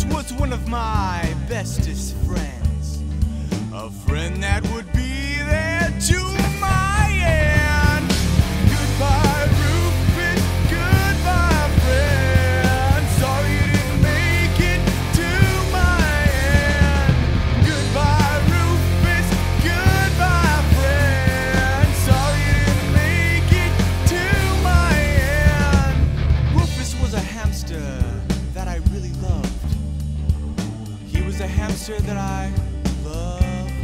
was one of my bestest friends, a friend that would be there to my end. Goodbye, Rufus, goodbye, friend. Sorry you didn't make it to my end. Goodbye, Rufus, goodbye, friend. Sorry you didn't make it to my end. Rufus was a hamster that I really loved. He was a hamster that I loved.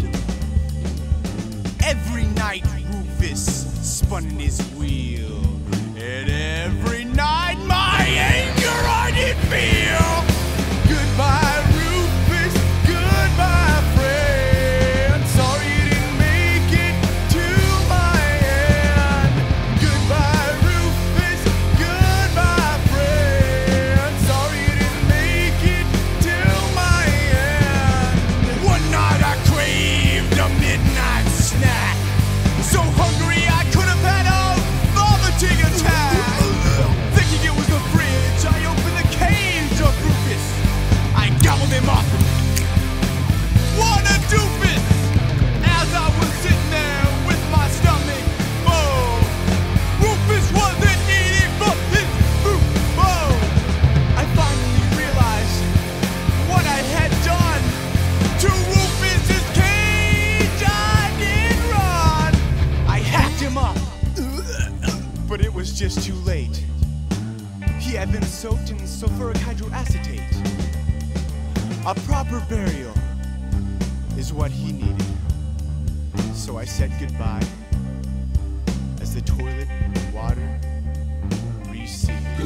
Every night Rufus spun in his wheel, and every night my anger I did feel. Goodbye, Rufus, goodbye, friend. Sorry you didn't make it to my end. Goodbye, Rufus, goodbye, friend. Sorry you didn't make it to my end. One night I craved a midnight snack, so hungry I could have had a vomiting attack. Thinking it was the fridge, I opened the cage of Rufus. I gobbled him up. What a doofus! As I was sitting there with my stomach full, Rufus wasn't eating from his food bowl. I finally realized what I had done to Rufus's cage. I did run. I hacked him up, but it was just too late. He had been soaked in sulfuric hydroacetate. A proper burial is what he needed. So I said goodbye as the toilet water receded.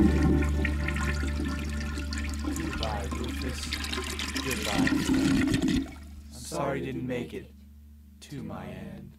Goodbye, Rufus. Goodbye. I'm sorry I didn't make it to my end.